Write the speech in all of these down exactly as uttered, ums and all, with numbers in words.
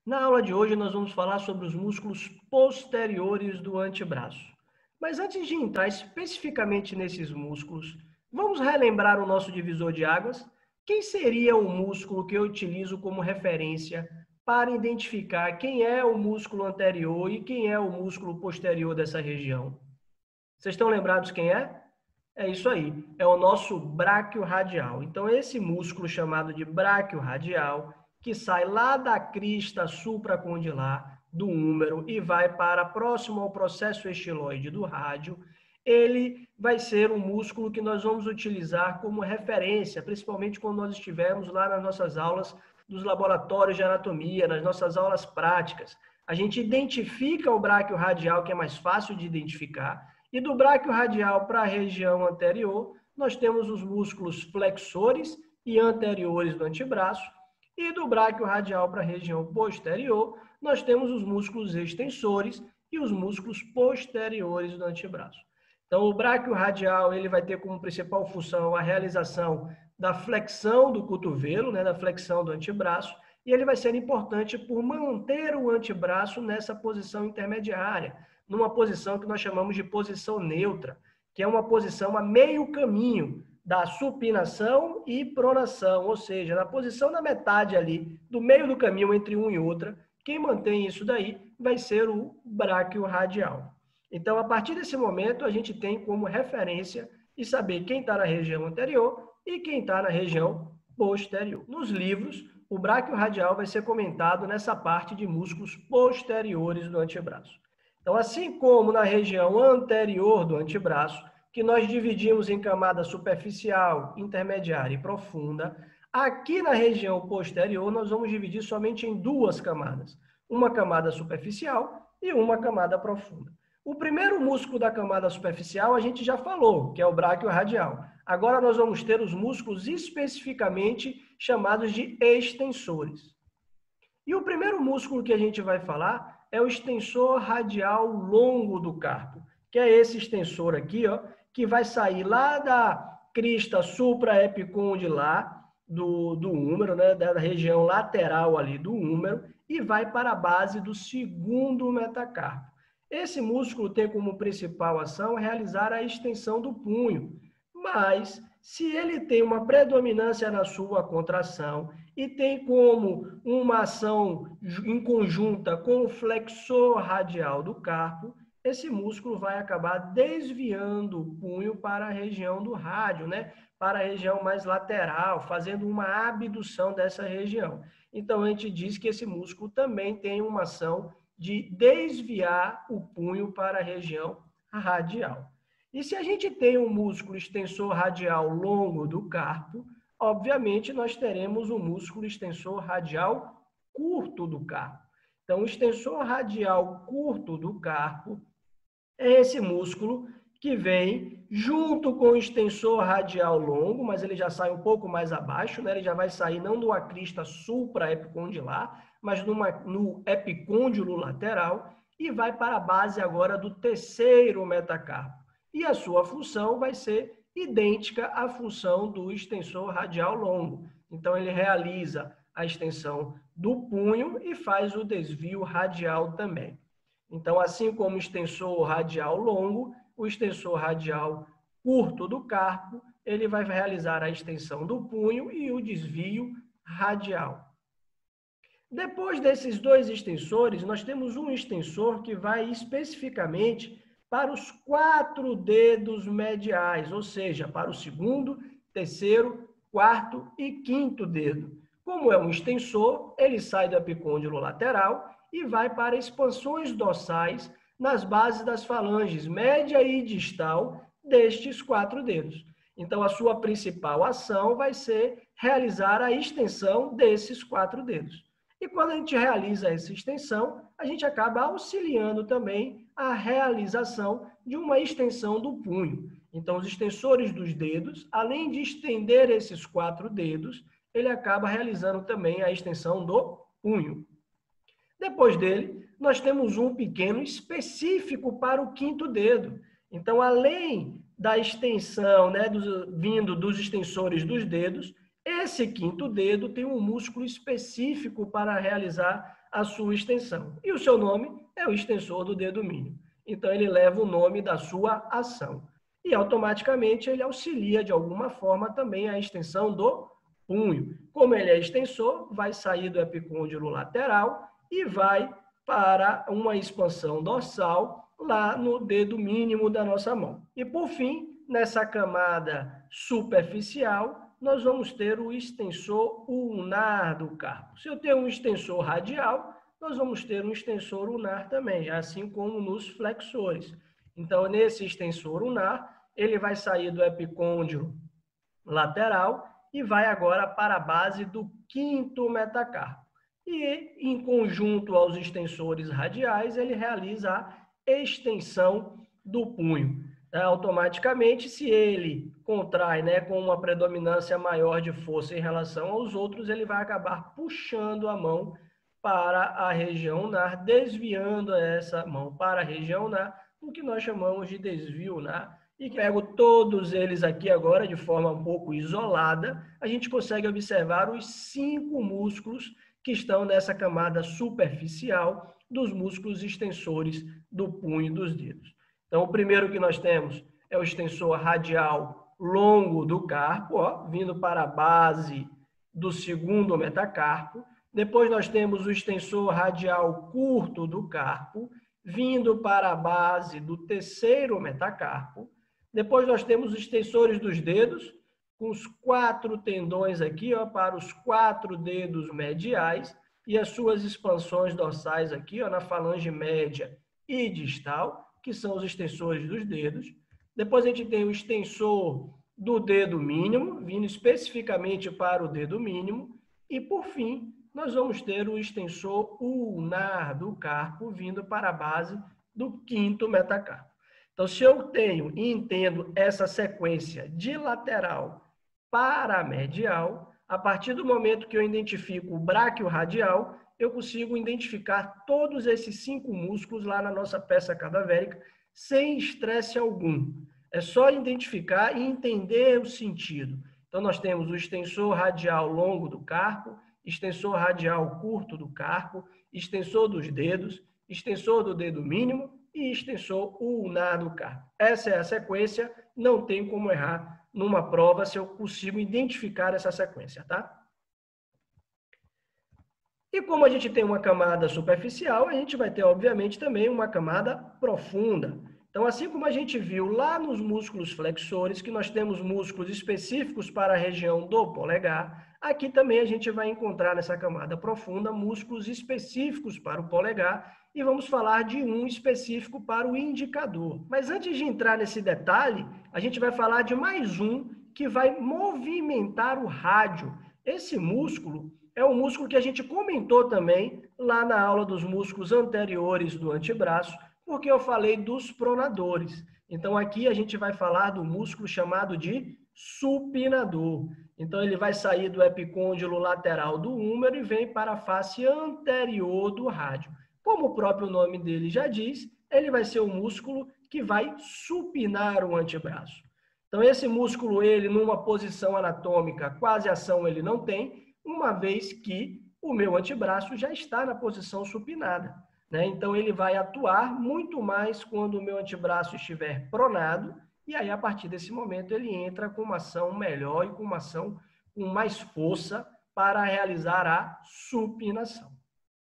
Na aula de hoje, nós vamos falar sobre os músculos posteriores do antebraço. Mas antes de entrar especificamente nesses músculos, vamos relembrar o nosso divisor de águas? Quem seria o músculo que eu utilizo como referência para identificar quem é o músculo anterior e quem é o músculo posterior dessa região? Vocês estão lembrados quem é? É isso aí, é o nosso bráquio radial. Então, esse músculo chamado de bráquio radial, que sai lá da crista supracondilar do húmero e vai para próximo ao processo estiloide do rádio, ele vai ser um músculo que nós vamos utilizar como referência, principalmente quando nós estivermos lá nas nossas aulas dos laboratórios de anatomia, nas nossas aulas práticas. A gente identifica o bráquio radial, que é mais fácil de identificar, e do bráquio radial para a região anterior, nós temos os músculos flexores e anteriores do antebraço, e do bráquio radial para a região posterior, nós temos os músculos extensores e os músculos posteriores do antebraço. Então, o bráquio radial ele vai ter como principal função a realização da flexão do cotovelo, né, da flexão do antebraço, e ele vai ser importante por manter o antebraço nessa posição intermediária, numa posição que nós chamamos de posição neutra, que é uma posição a meio caminho da supinação e pronação, ou seja, na posição da metade ali, do meio do caminho entre um e outra, quem mantém isso daí vai ser o bráquio radial. Então, a partir desse momento, a gente tem como referência e saber quem está na região anterior e quem está na região posterior. Nos livros, o bráquio radial vai ser comentado nessa parte de músculos posteriores do antebraço. Então, assim como na região anterior do antebraço, que nós dividimos em camada superficial, intermediária e profunda, aqui na região posterior nós vamos dividir somente em duas camadas, uma camada superficial e uma camada profunda. O primeiro músculo da camada superficial a gente já falou, que é o bráquio radial. Agora nós vamos ter os músculos especificamente chamados de extensores. E o primeiro músculo que a gente vai falar é o extensor radial longo do carpo, que é esse extensor aqui, ó, que vai sair lá da crista supraepicondilar do, do húmero, né, da região lateral ali do húmero, e vai para a base do segundo metacarpo. Esse músculo tem como principal ação realizar a extensão do punho, mas se ele tem uma predominância na sua contração e tem como uma ação em conjunta com o flexor radial do carpo, esse músculo vai acabar desviando o punho para a região do rádio, né? Para a região mais lateral, fazendo uma abdução dessa região. Então, a gente diz que esse músculo também tem uma ação de desviar o punho para a região radial. E se a gente tem um músculo extensor radial longo do carpo, obviamente nós teremos um músculo extensor radial curto do carpo. Então, o extensor radial curto do carpo é esse músculo que vem junto com o extensor radial longo, mas ele já sai um pouco mais abaixo, né? Ele já vai sair não numa crista supraepicondilar, mas numa, no epicôndilo lateral e vai para a base agora do terceiro metacarpo. E a sua função vai ser idêntica à função do extensor radial longo. Então, ele realiza a extensão do punho e faz o desvio radial também. Então, assim como o extensor radial longo, o extensor radial curto do carpo, ele vai realizar a extensão do punho e o desvio radial. Depois desses dois extensores, nós temos um extensor que vai especificamente para os quatro dedos mediais, ou seja, para o segundo, terceiro, quarto e quinto dedo. Como é um extensor, ele sai do epicôndilo lateral e vai para expansões dorsais nas bases das falanges média e distal destes quatro dedos. Então, a sua principal ação vai ser realizar a extensão desses quatro dedos. E quando a gente realiza essa extensão, a gente acaba auxiliando também a realização de uma extensão do punho. Então, os extensores dos dedos, além de estender esses quatro dedos, ele acaba realizando também a extensão do punho. Depois dele, nós temos um pequeno específico para o quinto dedo. Então, além da extensão, né, dos, vindo dos extensores dos dedos, esse quinto dedo tem um músculo específico para realizar a sua extensão. E o seu nome é o extensor do dedo mínimo. Então, ele leva o nome da sua ação. E, automaticamente, ele auxilia, de alguma forma, também a extensão do punho. Como ele é extensor, vai sair do epicôndilo lateral e vai para uma expansão dorsal lá no dedo mínimo da nossa mão. E, por fim, nessa camada superficial, nós vamos ter o extensor ulnar do carpo. Se eu tenho um extensor radial, nós vamos ter um extensor ulnar também, assim como nos flexores. Então, nesse extensor ulnar, ele vai sair do epicôndilo lateral e vai agora para a base do quinto metacarpo. E, em conjunto aos extensores radiais, ele realiza a extensão do punho. Automaticamente, se ele contrai, né, com uma predominância maior de força em relação aos outros, ele vai acabar puxando a mão para a região ulnar, desviando essa mão para a região ulnar, o que nós chamamos de desvio ulnar. E pego todos eles aqui agora de forma um pouco isolada, a gente consegue observar os cinco músculos que estão nessa camada superficial dos músculos extensores do punho e dos dedos. Então, o primeiro que nós temos é o extensor radial longo do carpo, ó, vindo para a base do segundo metacarpo. Depois nós temos o extensor radial curto do carpo, vindo para a base do terceiro metacarpo. Depois nós temos os extensores dos dedos, com os quatro tendões aqui, ó, para os quatro dedos mediais e as suas expansões dorsais aqui, ó, na falange média e distal, que são os extensores dos dedos. Depois a gente tem o extensor do dedo mínimo, vindo especificamente para o dedo mínimo. E, por fim, nós vamos ter o extensor ulnar do carpo, vindo para a base do quinto metacarpo. Então, se eu tenho e entendo essa sequência de lateral para medial, a partir do momento que eu identifico o bráquio radial, eu consigo identificar todos esses cinco músculos lá na nossa peça cadavérica sem estresse algum. É só identificar e entender o sentido. Então, nós temos o extensor radial longo do carpo, extensor radial curto do carpo, extensor dos dedos, extensor do dedo mínimo e extensor ulnar do carpo. Essa é a sequência, não tem como errar numa prova se eu consigo identificar essa sequência, tá? E como a gente tem uma camada superficial, a gente vai ter, obviamente, também uma camada profunda. Então, assim como a gente viu lá nos músculos flexores, que nós temos músculos específicos para a região do polegar, aqui também a gente vai encontrar nessa camada profunda músculos específicos para o polegar e vamos falar de um específico para o indicador. Mas antes de entrar nesse detalhe, a gente vai falar de mais um que vai movimentar o rádio. Esse músculo é um músculo que a gente comentou também lá na aula dos músculos anteriores do antebraço, porque eu falei dos pronadores. Então, aqui a gente vai falar do músculo chamado de supinador. Então, ele vai sair do epicôndilo lateral do húmero e vem para a face anterior do rádio. Como o próprio nome dele já diz, ele vai ser o músculo que vai supinar o antebraço. Então, esse músculo, ele numa posição anatômica, quase ação ele não tem, uma vez que o meu antebraço já está na posição supinada, né? Então, ele vai atuar muito mais quando o meu antebraço estiver pronado, e aí, a partir desse momento, ele entra com uma ação melhor e com uma ação com mais força para realizar a supinação.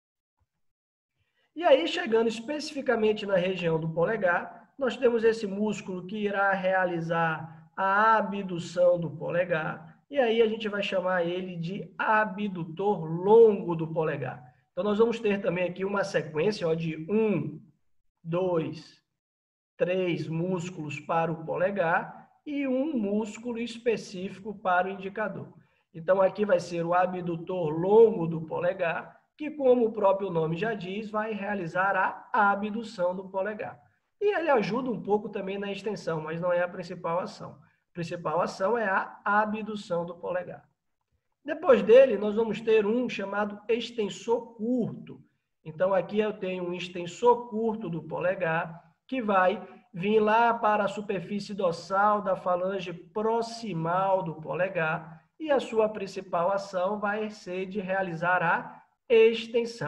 E aí, chegando especificamente na região do polegar, nós temos esse músculo que irá realizar a abdução do polegar, e aí a gente vai chamar ele de abdutor longo do polegar. Então, nós vamos ter também aqui uma sequência ó, de um, dois, três músculos para o polegar e um músculo específico para o indicador. Então, aqui vai ser o abdutor longo do polegar, que, como o próprio nome já diz, vai realizar a abdução do polegar. E ele ajuda um pouco também na extensão, mas não é a principal ação. A principal ação é a abdução do polegar. Depois dele, nós vamos ter um chamado extensor curto. Então, aqui eu tenho um extensor curto do polegar, que vai vir lá para a superfície dorsal da falange proximal do polegar, e a sua principal ação vai ser de realizar a extensão.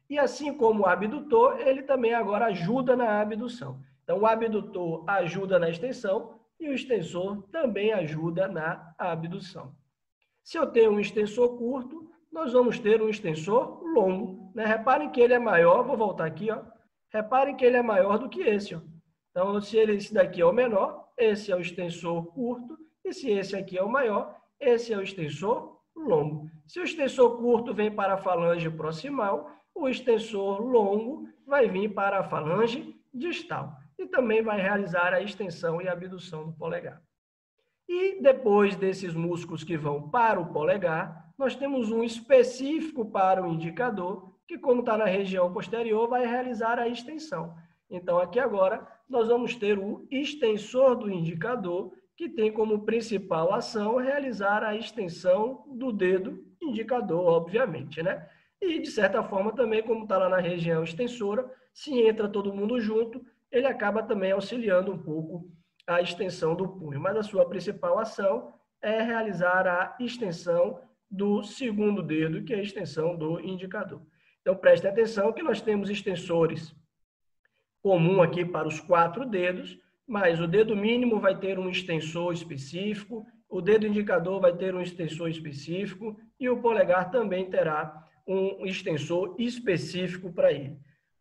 E assim como o abdutor, ele também agora ajuda na abdução. Então, o abdutor ajuda na extensão e o extensor também ajuda na abdução. Se eu tenho um extensor curto, nós vamos ter um extensor longo, né? Reparem que ele é maior, vou voltar aqui, ó. Reparem que ele é maior do que esse, ó. Então, se ele, esse daqui é o menor, esse é o extensor curto, e se esse aqui é o maior, esse é o extensor longo. Se o extensor curto vem para a falange proximal, o extensor longo vai vir para a falange distal e também vai realizar a extensão e abdução do polegar. E depois desses músculos que vão para o polegar, nós temos um específico para o indicador, que como está na região posterior, vai realizar a extensão. Então, aqui agora, nós vamos ter o extensor do indicador, que tem como principal ação realizar a extensão do dedo indicador, obviamente, né? E, de certa forma, também, como está lá na região extensora, se entra todo mundo junto, ele acaba também auxiliando um pouco a extensão do punho. Mas a sua principal ação é realizar a extensão do segundo dedo, que é a extensão do indicador. Então, prestem atenção que nós temos extensores comum aqui para os quatro dedos, mas o dedo mínimo vai ter um extensor específico, o dedo indicador vai ter um extensor específico e o polegar também terá um extensor específico para ele.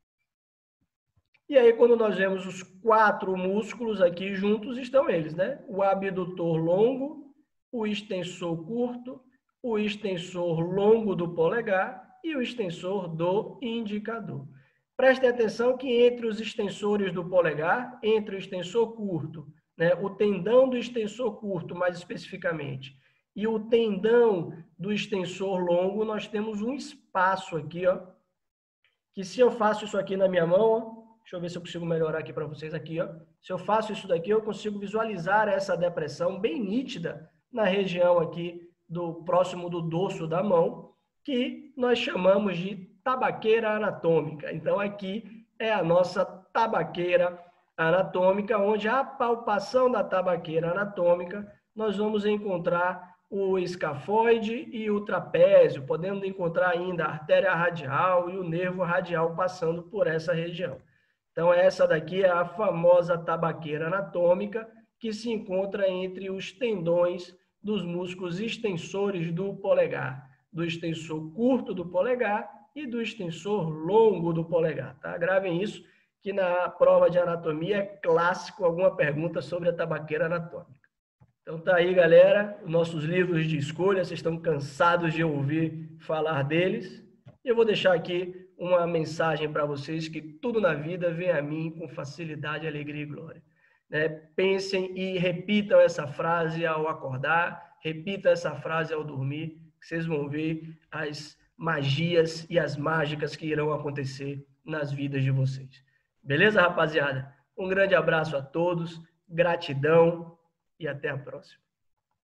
E aí, quando nós vemos os quatro músculos aqui juntos, estão eles, né? O abdutor longo, o extensor curto, o extensor longo do polegar e o extensor do indicador. Prestem atenção que entre os extensores do polegar, entre o extensor curto, né, o tendão do extensor curto, mais especificamente, e o tendão do extensor longo, nós temos um espaço aqui, ó, que se eu faço isso aqui na minha mão, ó, deixa eu ver se eu consigo melhorar aqui para vocês aqui, ó. Se eu faço isso daqui, eu consigo visualizar essa depressão bem nítida na região aqui do próximo do dorso da mão, que nós chamamos de tabaqueira anatômica. Então, aqui é a nossa tabaqueira anatômica, onde a palpação da tabaqueira anatômica, nós vamos encontrar o escafoide e o trapézio, podendo encontrar ainda a artéria radial e o nervo radial passando por essa região. Então, essa daqui é a famosa tabaqueira anatômica, que se encontra entre os tendões dos músculos extensores do polegar, do extensor curto do polegar e do extensor longo do polegar. Tá? Gravem isso, que na prova de anatomia é clássico alguma pergunta sobre a tabaqueira anatômica. Então tá aí, galera, nossos livros de escolha, vocês estão cansados de ouvir falar deles. Eu vou deixar aqui uma mensagem para vocês, que tudo na vida vem a mim com facilidade, alegria e glória. Né? Pensem e repitam essa frase ao acordar, repitam essa frase ao dormir, que vocês vão ver as magias e as mágicas que irão acontecer nas vidas de vocês. Beleza, rapaziada? Um grande abraço a todos, gratidão e até a próxima.